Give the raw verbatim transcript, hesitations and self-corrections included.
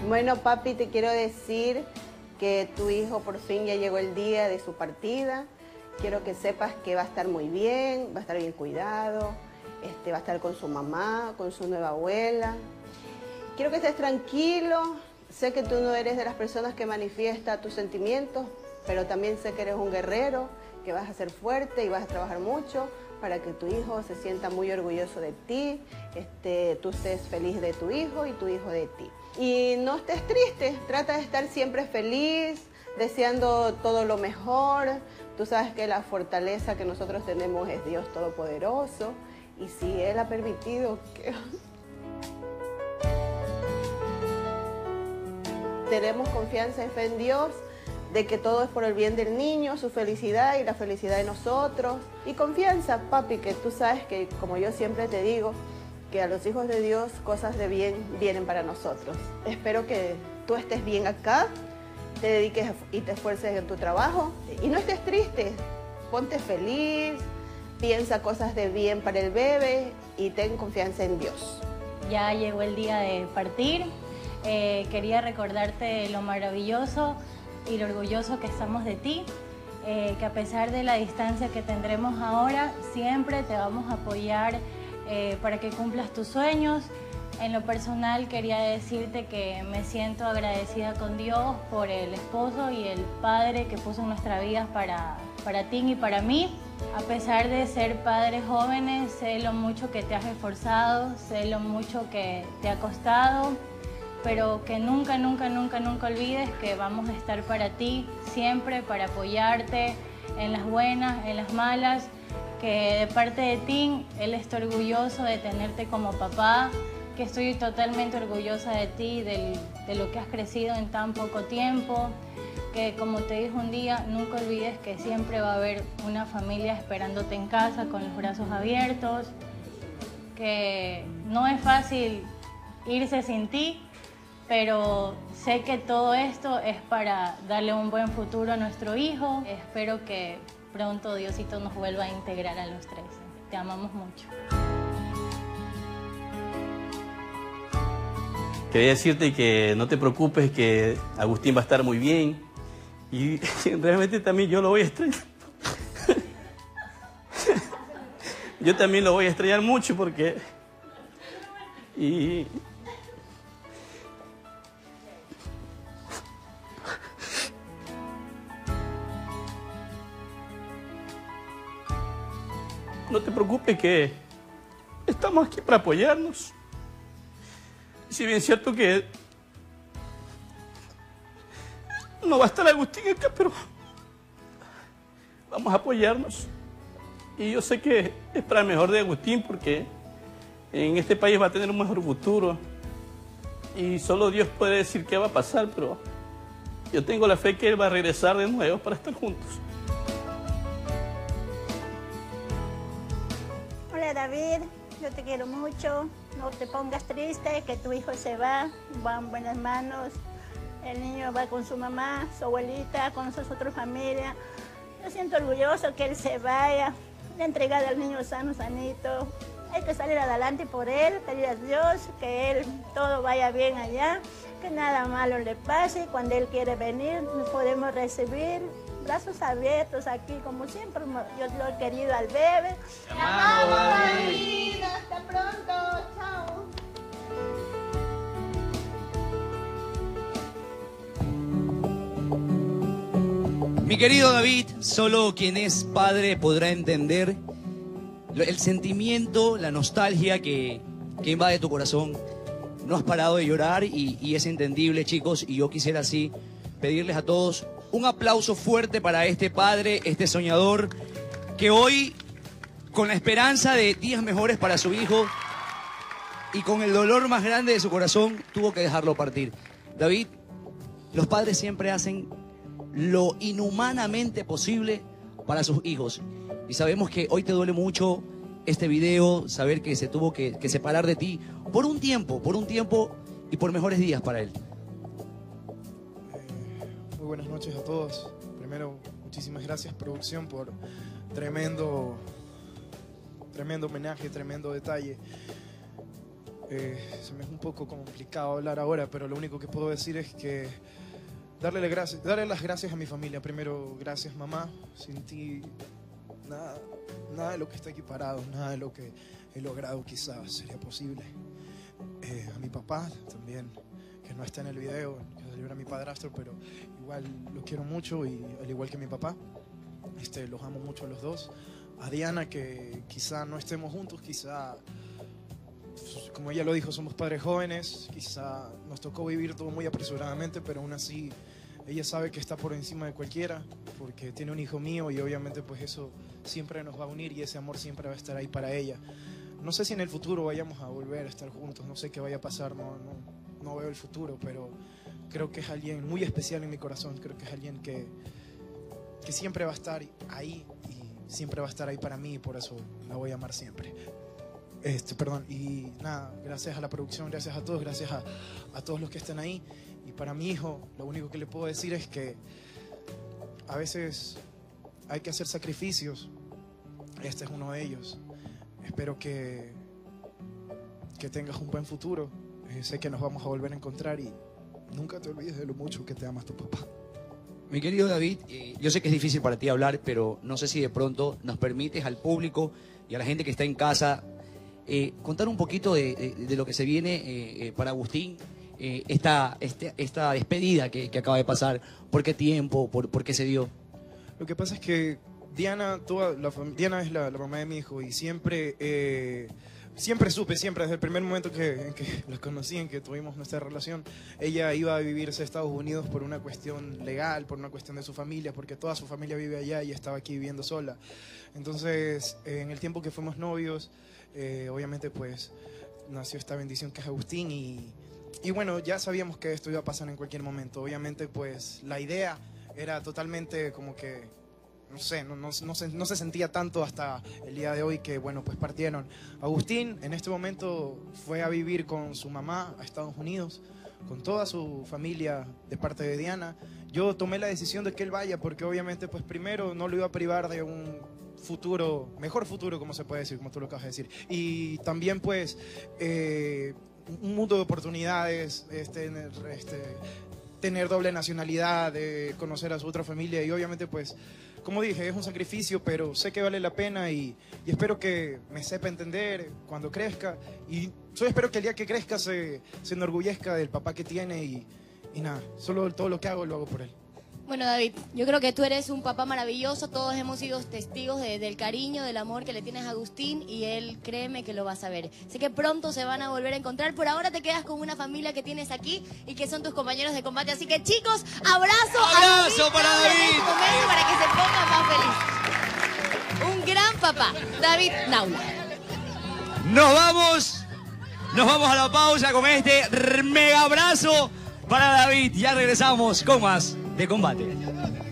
Bueno, papi, te quiero decir que tu hijo por fin ya llegó el día de su partida. Quiero que sepas que va a estar muy bien, va a estar bien cuidado, este, va a estar con su mamá, con su nueva abuela. Quiero que estés tranquilo. Sé que tú no eres de las personas que manifiesta tus sentimientos, pero también sé que eres un guerrero, que vas a ser fuerte y vas a trabajar mucho para que tu hijo se sienta muy orgulloso de ti, este, tú estés feliz de tu hijo y tu hijo de ti. Y no estés triste, trata de estar siempre feliz, deseando todo lo mejor. Tú sabes que la fortaleza que nosotros tenemos es Dios Todopoderoso, y si Él ha permitido que... Tenemos confianza y fe en Dios, de que todo es por el bien del niño, su felicidad y la felicidad de nosotros. Y confianza, papi, que tú sabes que, como yo siempre te digo, que a los hijos de Dios cosas de bien vienen para nosotros. Espero que tú estés bien acá, te dediques y te esfuerces en tu trabajo y no estés triste. Ponte feliz, piensa cosas de bien para el bebé y ten confianza en Dios. Ya llegó el día de partir. Eh, quería recordarte lo maravilloso y lo orgulloso que estamos de ti, eh, que a pesar de la distancia que tendremos ahora, siempre te vamos a apoyar eh, para que cumplas tus sueños. En lo personal quería decirte que me siento agradecida con Dios por el esposo y el padre que puso en nuestra vida para, para ti y para mí. A pesar de ser padres jóvenes, sé lo mucho que te has esforzado, sé lo mucho que te ha costado, pero que nunca, nunca, nunca, nunca olvides que vamos a estar para ti, siempre para apoyarte en las buenas, en las malas, que de parte de ti, Él está orgulloso de tenerte como papá, que estoy totalmente orgullosa de ti, del, de lo que has crecido en tan poco tiempo, que como te dije un día, nunca olvides que siempre va a haber una familia esperándote en casa con los brazos abiertos, que no es fácil irse sin ti, pero sé que todo esto es para darle un buen futuro a nuestro hijo. Espero que pronto Diosito nos vuelva a integrar a los tres. Te amamos mucho. Quería decirte que no te preocupes, que Agustín va a estar muy bien. Y realmente también yo lo voy a extrañar. Yo también lo voy a extrañar mucho porque... Y... No te preocupes, que estamos aquí para apoyarnos. Si bien es cierto que no va a estar Agustín acá, pero vamos a apoyarnos. Y yo sé que es para el mejor de Agustín, porque en este país va a tener un mejor futuro. Y solo Dios puede decir qué va a pasar, pero yo tengo la fe que él va a regresar de nuevo para estar juntos. Hola David, yo te quiero mucho, no te pongas triste, que tu hijo se va, va en buenas manos, el niño va con su mamá, su abuelita, con sus otras familias. Yo siento orgulloso que él se vaya, le entregar al niño sano, sanito. Hay que salir adelante por él, pedir a Dios que él todo vaya bien allá, que nada malo le pase. Cuando él quiere venir, nos podemos recibir. Brazos abiertos aquí, como siempre yo lo he querido al bebé. ¡Te amamos, David! ¡Hasta pronto! ¡Chao! Mi querido David, solo quien es padre podrá entender el sentimiento, la nostalgia que, que invade tu corazón. No has parado de llorar y, y es entendible, chicos, y yo quisiera así pedirles a todos un aplauso fuerte para este padre, este soñador, que hoy, con la esperanza de días mejores para su hijo y con el dolor más grande de su corazón, tuvo que dejarlo partir. David, los padres siempre hacen lo inhumanamente posible para sus hijos. Y sabemos que hoy te duele mucho este video, saber que se tuvo que, que separar de ti por un tiempo, por un tiempo y por mejores días para él. Muy buenas noches a todos. Primero, muchísimas gracias, producción, por tremendo, tremendo homenaje, tremendo detalle. Eh, se me es un poco complicado hablar ahora, pero lo único que puedo decir es que darle, las gracias, darle las gracias a mi familia. Primero, gracias mamá. Sin ti, nada, nada de lo que está aquí parado, nada de lo que he logrado quizás sería posible. Eh, a mi papá también, que no está en el video, que era mi padrastro, pero igual lo quiero mucho, y al igual que mi papá, este, los amo mucho a los dos. A Diana, que quizá no estemos juntos, quizá, como ella lo dijo, somos padres jóvenes, quizá nos tocó vivir todo muy apresuradamente, pero aún así ella sabe que está por encima de cualquiera, porque tiene un hijo mío, y obviamente pues eso siempre nos va a unir, y ese amor siempre va a estar ahí para ella. No sé si en el futuro vayamos a volver a estar juntos, no sé qué vaya a pasar, no, no, no veo el futuro, pero creo que es alguien muy especial en mi corazón, creo que es alguien que, que siempre va a estar ahí, y siempre va a estar ahí para mí, y por eso la voy a amar siempre. Este, perdón, y nada, gracias a la producción, gracias a todos, gracias a, a todos los que están ahí. Y para mi hijo, lo único que le puedo decir es que a veces hay que hacer sacrificios. Este es uno de ellos. Espero que, que tengas un buen futuro. Eh, sé que nos vamos a volver a encontrar, y nunca te olvides de lo mucho que te amas tu papá. Mi querido David, eh, yo sé que es difícil para ti hablar, pero no sé si de pronto nos permites al público y a la gente que está en casa eh, contar un poquito de, de, de lo que se viene eh, eh, para Agustín, eh, esta, este, esta despedida que, que acaba de pasar. ¿Por qué tiempo? ¿Por, por qué se dio? Lo que pasa es que Diana, toda la, Diana es la, la mamá de mi hijo, y siempre, eh, siempre supe, siempre desde el primer momento que, en que la conocí, en que tuvimos nuestra relación, ella iba a vivirse a Estados Unidos por una cuestión legal, por una cuestión de su familia, porque toda su familia vive allá y estaba aquí viviendo sola. Entonces, eh, en el tiempo que fuimos novios, eh, obviamente pues nació esta bendición que es Agustín, y, y bueno, ya sabíamos que esto iba a pasar en cualquier momento. Obviamente pues la idea era totalmente como que, no sé, no, no, no, se, no se sentía tanto hasta el día de hoy que, bueno, pues partieron. Agustín en este momento fue a vivir con su mamá a Estados Unidos, con toda su familia de parte de Diana. Yo tomé la decisión de que él vaya, porque obviamente pues primero no lo iba a privar de un futuro, mejor futuro, como se puede decir, como tú lo acabas de decir. Y también pues eh, un mundo de oportunidades, este, este, tener doble nacionalidad, de conocer a su otra familia, y obviamente pues, como dije, es un sacrificio, pero sé que vale la pena, y, y espero que me sepa entender cuando crezca, y yo espero que el día que crezca se, se enorgullezca del papá que tiene, y, y nada, solo todo lo que hago lo hago por él. Bueno, David, yo creo que tú eres un papá maravilloso, todos hemos sido testigos de, del cariño, del amor que le tienes a Agustín, y él, créeme que lo vas a ver. Sé que pronto se van a volver a encontrar. Por ahora te quedas con una familia que tienes aquí y que son tus compañeros de combate. Así que chicos, abrazo, ¡Abrazo a para David! para que se ponga más feliz. Un gran papá, David Naula. Nos vamos, nos vamos a la pausa con este mega abrazo para David. Ya regresamos con más de Combate.